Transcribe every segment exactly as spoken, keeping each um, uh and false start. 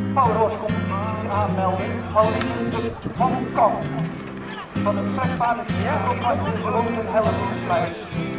polo's-competitie aanmelden. Houden in de wandelkamp van het trekpaardenverkeer tot aan de Zouten-Hellevoetsluis.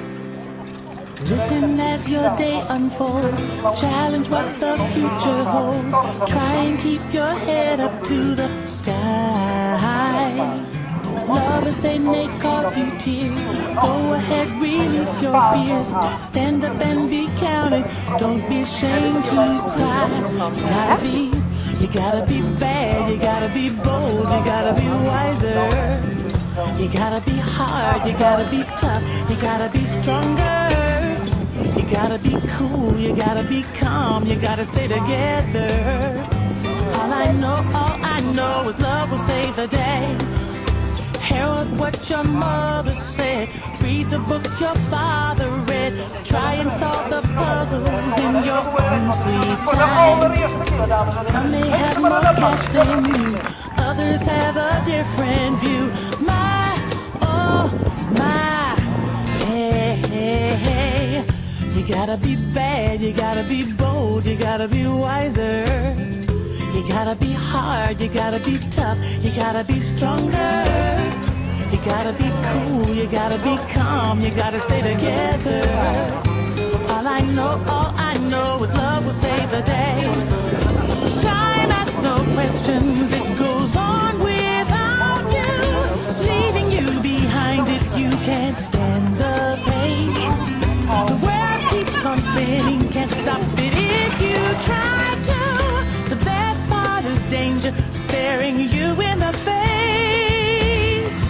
Listen as your day unfolds, challenge what the future holds, try and keep your head up to the sky. Lovers, they may cause you tears, go ahead, release your fears, stand up and be counted, don't be ashamed to cry. You gotta be, you gotta be bad, you gotta be bold, you gotta be wiser. You gotta be hard, you gotta be tough, you gotta be stronger. You gotta be cool, you gotta be calm, you gotta stay together. All I know, all I know is love will save the day. Herald what your mother said, read the books your father read, try and solve the puzzles in your own sweet time. Some may have more cash than you, others have a different view. My, oh, my, hey, hey, hey. You gotta be bad, you gotta be bold, you gotta be wiser. You gotta be hard, you gotta be tough, you gotta be stronger. You gotta be cool, you gotta be calm, you gotta stay together. All I know, all I know is love will save the day. Time asks no questions, it goes on without you, leaving you behind if you can't stand the pace. The world keeps on spinning, can't stop it if you try to. The best part is danger staring you in the face.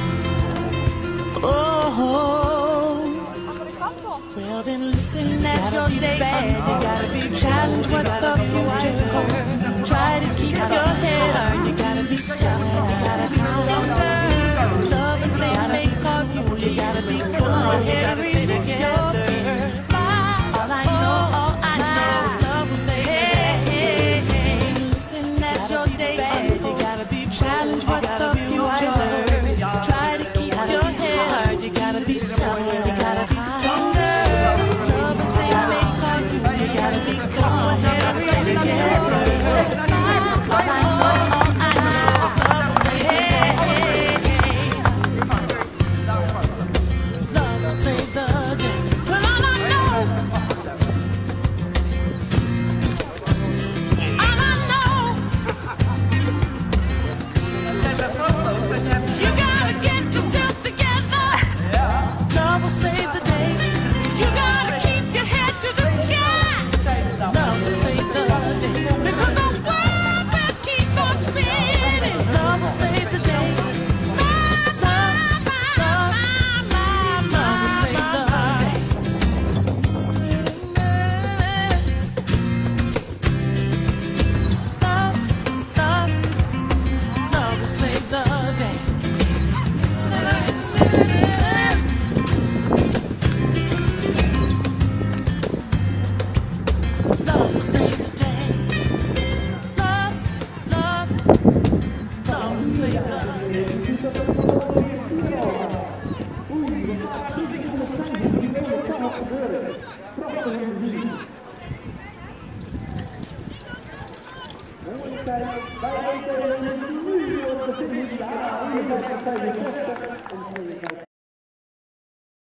Oh, well then listen as your day unfolds. You gotta be challenged what the future holds. Try to keep your head up, you gotta be tough, you gotta be stronger. Love is they may cause you, you gotta be calm, you gotta stay together. All I know, all I know is love will save the day. Listen as your day unfolds. You gotta be challenged what the future holds. Try to keep your head up, you gotta be tough, you gotta be stronger. Love is they may cause you, you gotta be calm, you gotta stay together.